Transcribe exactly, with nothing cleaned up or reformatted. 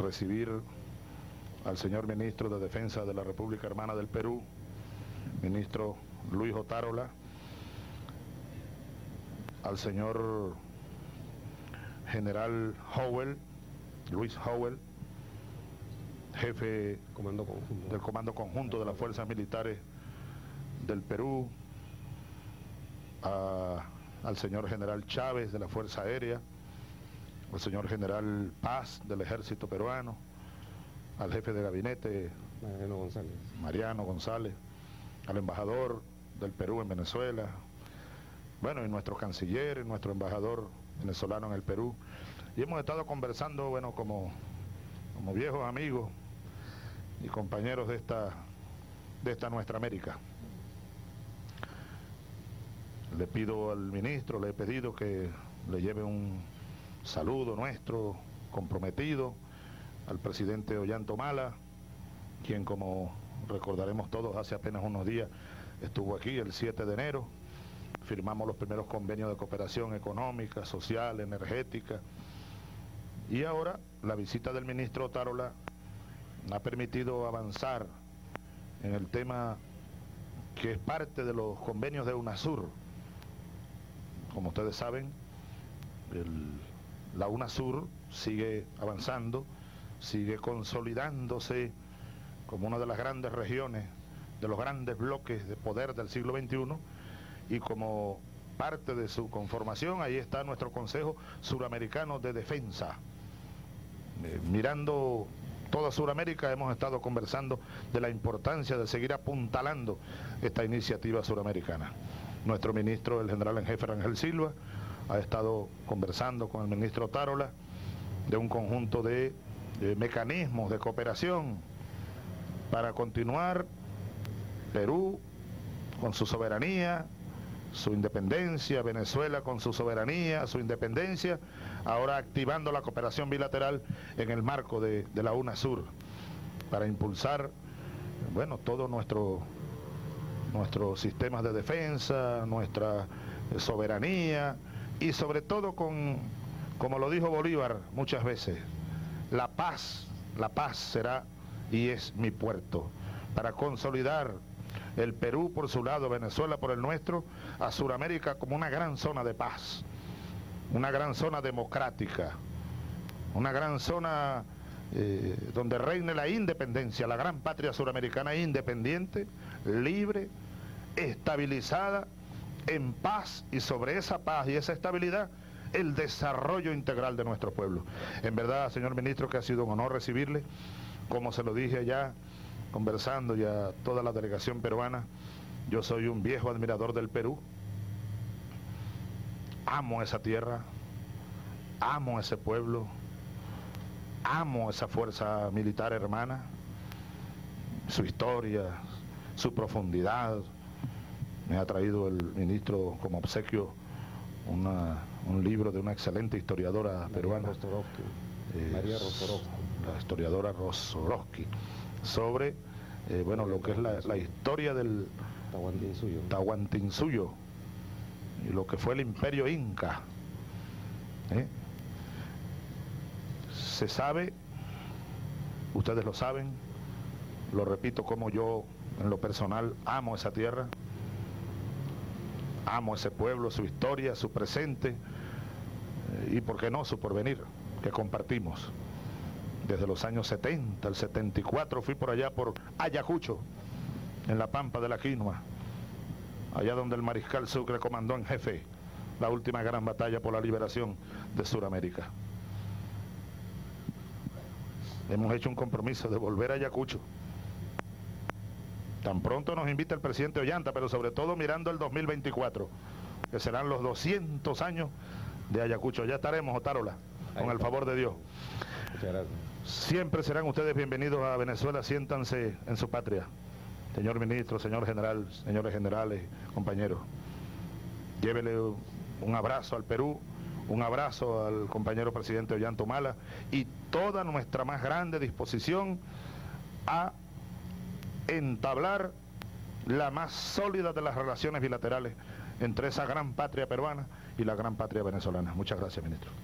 recibir al señor ministro de Defensa de la República Hermana del Perú, ministro Luis Otárola, al señor general Howell, Luis Howell, jefe Comando Conjunto. del Comando Conjunto de las Fuerzas Militares del Perú, a, al señor general Chávez de la Fuerza Aérea, al señor general Paz del Ejército Peruano, al jefe de gabinete Mariano González. Mariano González, al embajador del Perú en Venezuela, bueno, y nuestro canciller, y nuestro embajador venezolano en el Perú, y hemos estado conversando, bueno, como, como viejos amigos y compañeros de esta, de esta nuestra América. Le pido al ministro, le he pedido que le lleve un saludo nuestro, comprometido, al presidente Ollanta-Humala, quien, como recordaremos todos, hace apenas unos días estuvo aquí, el siete de enero, firmamos los primeros convenios de cooperación económica, social, energética, y ahora la visita del ministro Otárola ha permitido avanzar en el tema que es parte de los convenios de UNASUR. Como ustedes saben, el, la UNASUR sigue avanzando, sigue consolidándose como una de las grandes regiones, de los grandes bloques de poder del siglo veintiuno, y como parte de su conformación, ahí está nuestro Consejo Suramericano de Defensa. Eh, mirando toda Suramérica, hemos estado conversando de la importancia de seguir apuntalando esta iniciativa suramericana. Nuestro ministro, el general en jefe Rangel Silva, ha estado conversando con el ministro Otárola de un conjunto de, de mecanismos de cooperación para continuar Perú con su soberanía, su independencia, Venezuela con su soberanía, su independencia, ahora activando la cooperación bilateral en el marco de, de la UNASUR, para impulsar, bueno, todo nuestro, nuestros sistemas de defensa, nuestra soberanía, y sobre todo con, como lo dijo Bolívar muchas veces, la paz, la paz será y es mi puerto, para consolidar el Perú por su lado, Venezuela por el nuestro, a Suramérica como una gran zona de paz, una gran zona democrática, una gran zona eh, donde reine la independencia, la gran patria suramericana independiente, libre, estabilizada, en paz, y sobre esa paz y esa estabilidad, el desarrollo integral de nuestro pueblo. En verdad, señor ministro, que ha sido un honor recibirle, como se lo dije allá, conversando ya toda la delegación peruana. Yo soy un viejo admirador del Perú, amo esa tierra, amo ese pueblo, amo esa fuerza militar hermana, su historia, su profundidad. Me ha traído el ministro como obsequio una, un libro de una excelente historiadora María peruana, Rostorovsky. eh, María Rostorovsky. la historiadora Rostorovsky, sobre eh, bueno, lo que es la, la historia del Tahuantinsuyo. Tahuantinsuyo y lo que fue el imperio inca. ¿eh? Se sabe, ustedes lo saben, lo repito, como yo en lo personal amo esa tierra, amo ese pueblo, su historia, su presente, eh, y por qué no, su porvenir, que compartimos. Desde los años setenta, el setenta y cuatro, fui por allá por Ayacucho, en la Pampa de la Quinua, allá donde el mariscal Sucre comandó en jefe la última gran batalla por la liberación de Sudamérica. Hemos hecho un compromiso de volver a Ayacucho. Tan pronto nos invita el presidente Ollanta, pero sobre todo mirando el dos mil veinticuatro, que serán los doscientos años de Ayacucho. Ya estaremos, Otárola, con el favor de Dios. Muchas gracias. Siempre serán ustedes bienvenidos a Venezuela, siéntanse en su patria. Señor ministro, señor general, señores generales, compañeros, llévele un abrazo al Perú, un abrazo al compañero presidente Ollanta-Humala y toda nuestra más grande disposición a entablar la más sólida de las relaciones bilaterales entre esa gran patria peruana y la gran patria venezolana. Muchas gracias, ministro.